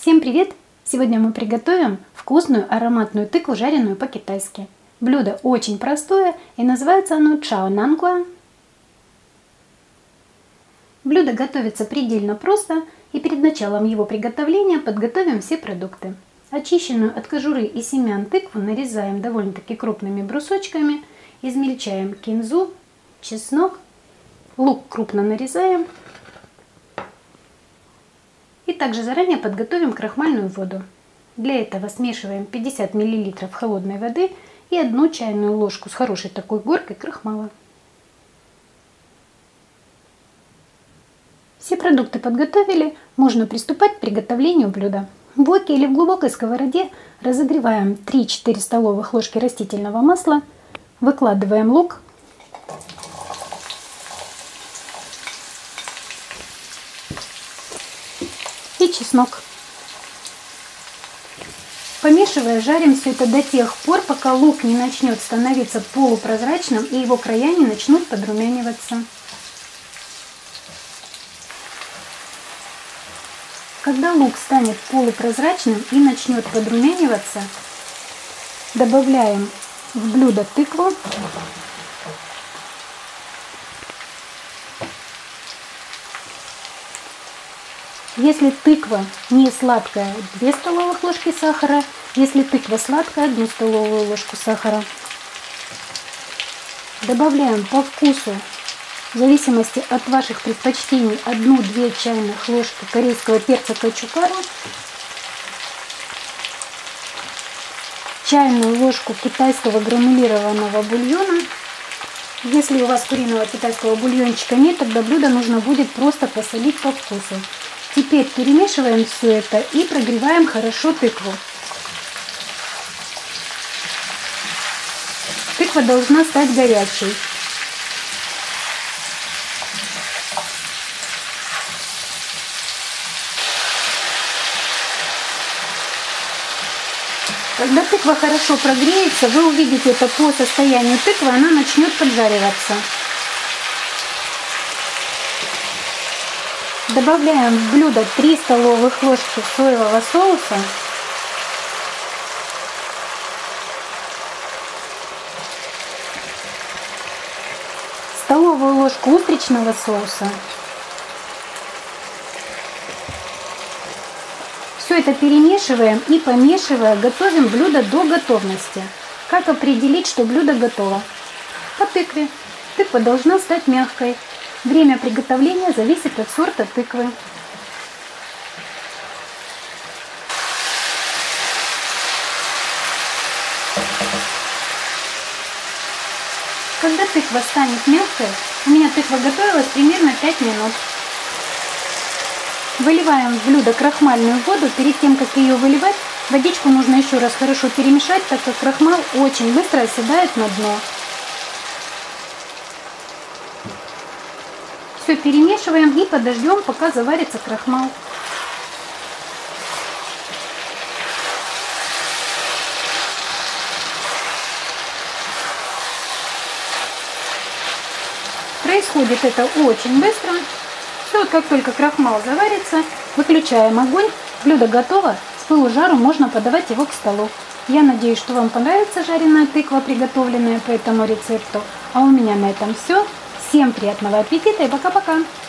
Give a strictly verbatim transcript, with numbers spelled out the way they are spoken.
Всем привет! Сегодня мы приготовим вкусную ароматную тыкву, жареную по-китайски. Блюдо очень простое и называется оно чао нанкуа. Блюдо готовится предельно просто, и перед началом его приготовления подготовим все продукты. Очищенную от кожуры и семян тыкву нарезаем довольно-таки крупными брусочками, измельчаем кинзу, чеснок, лук крупно нарезаем. И также заранее подготовим крахмальную воду. Для этого смешиваем пятьдесят миллилитров холодной воды и одну чайную ложку с хорошей такой горкой крахмала. Все продукты подготовили, можно приступать к приготовлению блюда. В воке или в глубокой сковороде разогреваем три-четыре столовых ложки растительного масла, выкладываем лук, и чеснок. Помешивая, жарим все это до тех пор, пока лук не начнет становиться полупрозрачным и его края не начнут подрумяниваться. Когда лук станет полупрозрачным и начнет подрумяниваться, добавляем в блюдо тыкву. Если тыква не сладкая, две столовых ложки сахара. Если тыква сладкая, одну столовую ложку сахара. Добавляем по вкусу, в зависимости от ваших предпочтений, одну-две чайных ложки корейского перца кочукару, чайную ложку китайского гранулированного бульона. Если у вас куриного китайского бульончика нет, тогда блюдо нужно будет просто посолить по вкусу. Теперь перемешиваем все это и прогреваем хорошо тыкву. Тыква должна стать горячей. Когда тыква хорошо прогреется, вы увидите это по состоянию тыквы, она начнет поджариваться. Добавляем в блюдо три столовых ложки соевого соуса. Столовую ложку устричного соуса. Все это перемешиваем и, помешивая, готовим блюдо до готовности. Как определить, что блюдо готово? По тыкве. Тыква должна стать мягкой. Время приготовления зависит от сорта тыквы. Когда тыква станет мягкой, у меня тыква готовилась примерно пять минут. Выливаем в блюдо крахмальную воду. Перед тем, как ее выливать, водичку нужно еще раз хорошо перемешать, так как крахмал очень быстро оседает на дно. Все перемешиваем и подождем, пока заварится крахмал. Происходит это очень быстро. Все, как только крахмал заварится, выключаем огонь. Блюдо готово. С пылу жару можно подавать его к столу. Я надеюсь, что вам понравится жареная тыква, приготовленная по этому рецепту. А у меня на этом все. Всем приятного аппетита и пока-пока!